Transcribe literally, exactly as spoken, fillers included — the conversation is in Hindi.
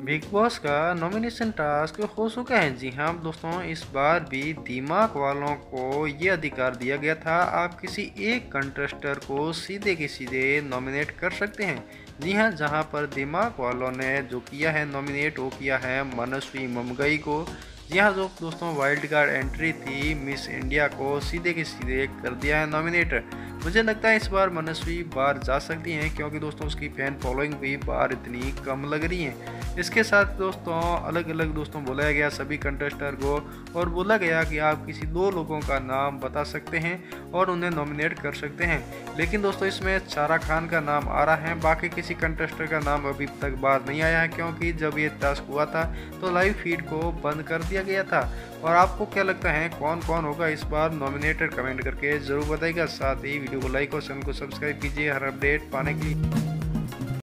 बिग बॉस का नॉमिनेशन टास्क हो चुका है। जी हाँ दोस्तों, इस बार भी दिमाग वालों को ये अधिकार दिया गया था, आप किसी एक कंटेस्टर को सीधे के सीधे नॉमिनेट कर सकते हैं। जी हाँ, जहाँ पर दिमाग वालों ने जो किया है नॉमिनेट, वो किया है मनस्वी ममगई को। जी हाँ जो दोस्तों, वाइल्ड कार्ड एंट्री थी मिस इंडिया को सीधे के सीधे कर दिया है नॉमिनेट। मुझे लगता है इस बार मनस्वी बाहर जा सकती हैं, क्योंकि दोस्तों उसकी फैन फॉलोइंग भी बाहर इतनी कम लग रही है। इसके साथ दोस्तों अलग अलग दोस्तों बुलाया गया सभी कंटेस्टर को, और बोला गया कि आप किसी दो लोगों का नाम बता सकते हैं और उन्हें नॉमिनेट कर सकते हैं। लेकिन दोस्तों इसमें सारा खान का नाम आ रहा है, बाकी किसी कंटेस्टर का नाम अभी तक बाहर नहीं आया है, क्योंकि जब ये टास्क हुआ था तो लाइव फीड को बंद कर दिया गया था। और आपको क्या लगता है कौन कौन होगा इस बार नॉमिनेटेड, कमेंट करके जरूर बताइएगा। साथ ही वीडियो को लाइक और चैनल को सब्सक्राइब कीजिए हर अपडेट पाने के लिए।